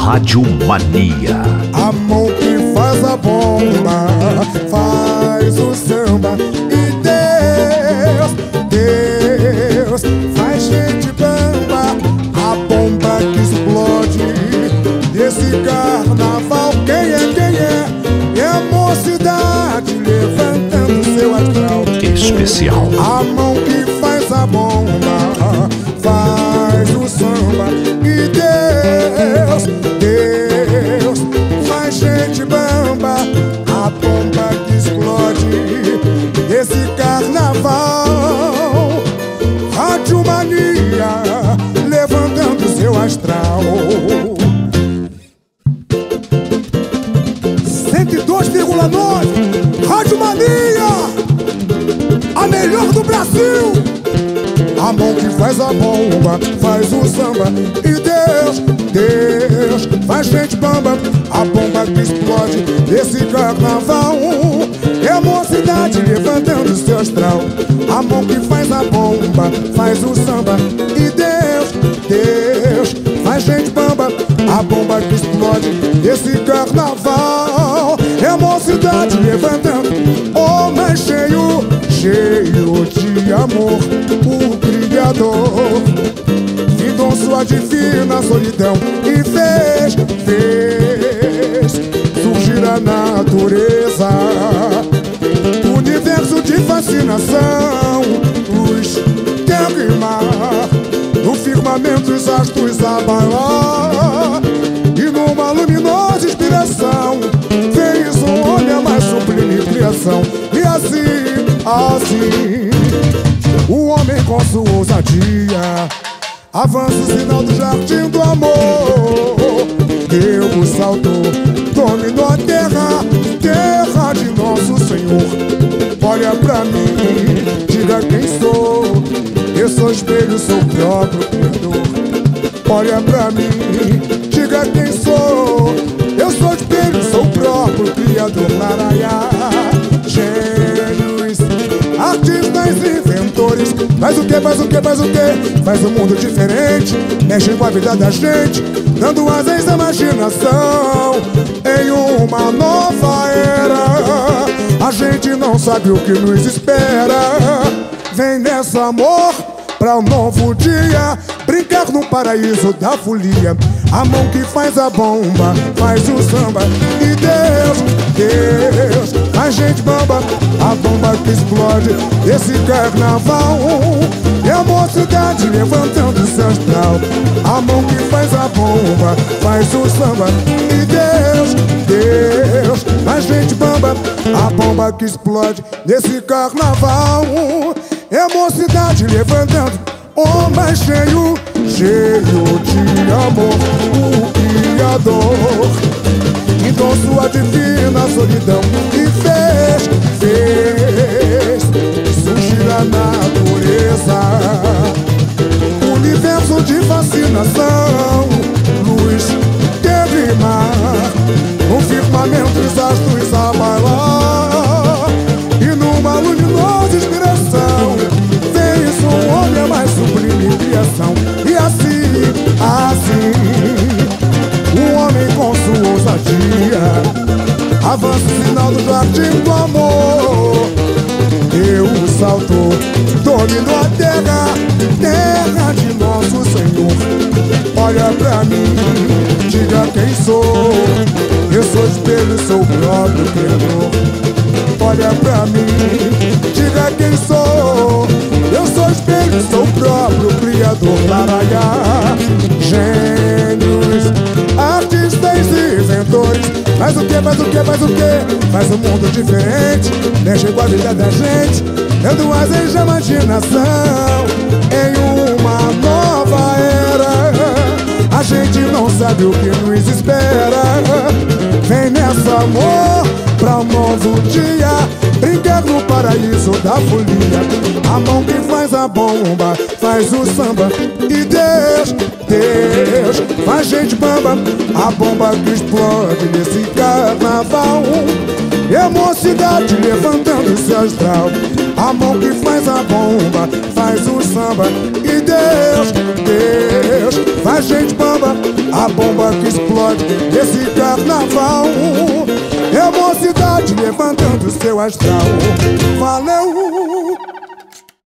Rádio Mania. A mão que faz a bomba faz o samba. E Deus faz gente bamba. A bomba que explode desse carnaval. Quem é? É a mocidade levantando seu astral Especial. A mão que faz a bomba faz o samba. E Deus faz gente bamba. A bomba que explode esse carnaval. Rádio Mania levantando seu astral. 102,9 Rádio Mania, a melhor do Brasil. A mão que faz a bomba faz o samba. E Deus faz gente bamba. A bomba que explode esse carnaval. É a mocidade levantando seu astral. A mão que faz a bomba faz o samba. E Deus faz gente bamba. A bomba que explode esse carnaval. É a mocidade levantando. Homem cheio de amor, o Criador findou sua divina solidão e fez surgir a natureza, universo de fascinação, luz, terra e mar, no firmamento os astros a bailar, e numa luminosa inspiração fez um homem a mais sublime criação. E assim, o homem com sua ousadia avança o sinal do jardim do amor. Deu o salto, dominou a terra de nosso Senhor. Olha pra mim, diga quem sou. Eu sou espelho, sou o próprio Criador. Olha pra mim, diga quem sou. Eu sou espelho, sou o próprio Criador. Laraiá, gênios, artistas e inventores. Faz o que? Faz um mundo diferente. Mexe com a vida da gente, dando asas à imaginação. Em uma nova era, a gente não sabe o que nos espera. Vem nessa amor pra um novo dia, brincar no paraíso da folia. A mão que faz a bomba faz o samba. E Deus faz gente bamba. A bomba que explode esse carnaval. É a mocidade levantando seu astral. A mão que faz a bomba faz o samba. E Deus faz gente bamba. A bomba que explode nesse carnaval. É a mocidade levantando. Homem cheio de amor, o Criador então sua divina solidão e fez surgir a natureza, universo de fascinação, luz, terra e mar, no firmamento os astros a bailar, e numa luminosa inspiração fez um homem a mais sublime criação. E assim, o homem com sua ousadia avança o sinal do jardim do amor. Deu o salto, dominou a terra de nosso Senhor. Olha pra mim, diga quem sou. Eu sou espelho, sou o próprio Criador. Olha pra mim, diga quem sou. Eu sou espelho, sou o próprio Criador. Laraiá, gênios, artistas e inventores. Faz o que? Faz um mundo diferente. Mexe com a vida da gente, dando asas à imaginação. Em uma nova era, a gente não sabe o que nos espera. Vem nessa amor pra um novo dia, brincar no paraíso da folia. A mão que faz a bomba faz o samba. E Deus faz gente bamba. A bomba que explode nesse carnaval. E a mocidade levantando seu astral. A mão que faz a bomba faz o samba. E Deus faz gente bamba. A bomba que explode esse carnaval. É mocidade levantando seu astral. Valeu!